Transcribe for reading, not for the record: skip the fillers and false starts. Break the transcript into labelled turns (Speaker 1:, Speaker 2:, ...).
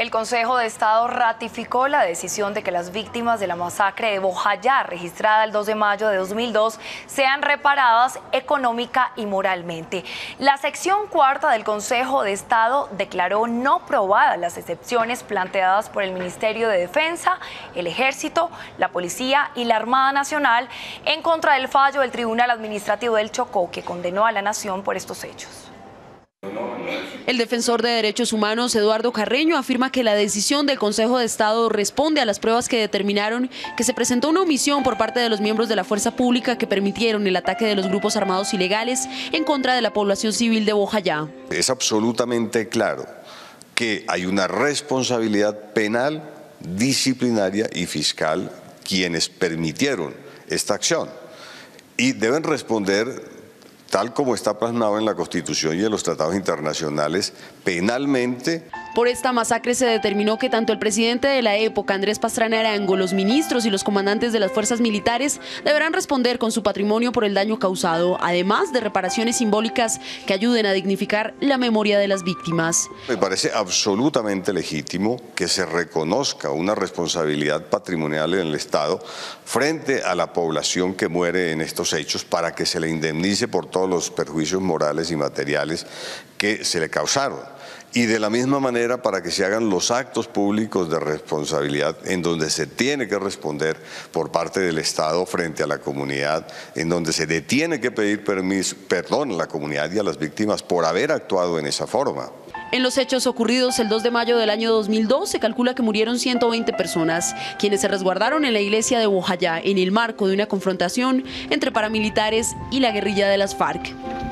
Speaker 1: El Consejo de Estado ratificó la decisión de que las víctimas de la masacre de Bojayá, registrada el 2 de mayo de 2002, sean reparadas económica y moralmente. La sección cuarta del Consejo de Estado declaró no probadas las excepciones planteadas por el Ministerio de Defensa, el Ejército, la Policía y la Armada Nacional en contra del fallo del Tribunal Administrativo del Chocó, que condenó a la nación por estos hechos.
Speaker 2: El defensor de derechos humanos, Eduardo Carreño, afirma que la decisión del Consejo de Estado responde a las pruebas que determinaron que se presentó una omisión por parte de los miembros de la fuerza pública que permitieron el ataque de los grupos armados ilegales en contra de la población civil de Bojayá.
Speaker 3: Es absolutamente claro que hay una responsabilidad penal, disciplinaria y fiscal quienes permitieron esta acción y deben responder tal como está plasmado en la Constitución y en los tratados internacionales, penalmente.
Speaker 2: Por esta masacre se determinó que tanto el presidente de la época, Andrés Pastrana Arango, los ministros y los comandantes de las fuerzas militares deberán responder con su patrimonio por el daño causado, además de reparaciones simbólicas que ayuden a dignificar la memoria de las víctimas.
Speaker 3: Me parece absolutamente legítimo que se reconozca una responsabilidad patrimonial en el Estado frente a la población que muere en estos hechos para que se le indemnice por todos los perjuicios morales y materiales que se le causaron. Y de la misma manera para que se hagan los actos públicos de responsabilidad en donde se tiene que responder por parte del Estado frente a la comunidad, en donde se le tiene que pedir perdón a la comunidad y a las víctimas por haber actuado en esa forma.
Speaker 2: En los hechos ocurridos el 2 de mayo del año 2002 se calcula que murieron 120 personas, quienes se resguardaron en la iglesia de Bojayá en el marco de una confrontación entre paramilitares y la guerrilla de las FARC.